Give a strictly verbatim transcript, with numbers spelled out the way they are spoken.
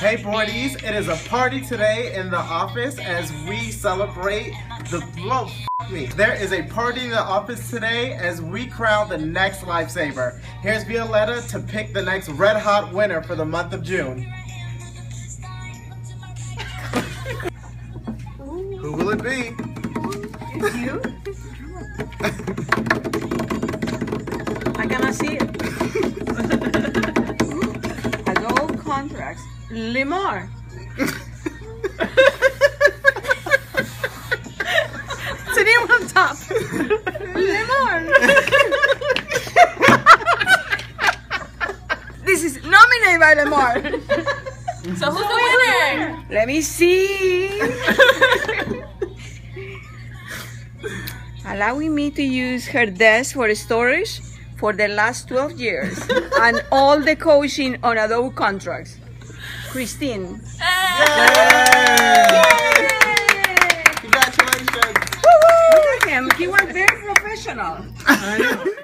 Hey boardies, it is a party today in the office as we celebrate the, whoa, f me. There is a party in the office today as we crown the next Lifesaver. Here's Violetta to pick the next red hot winner for the month of June. Who will it be? It's you? I cannot see it. As all contracts, Limar. What's the name on top? Limar. This is nominated by Limar. So who's the winner? Let me see. Allowing me to use her desk for storage for the last twelve years and all the coaching on Adobe contracts. Christine. Yay! Congratulations! Look at him. He was very professional. I know.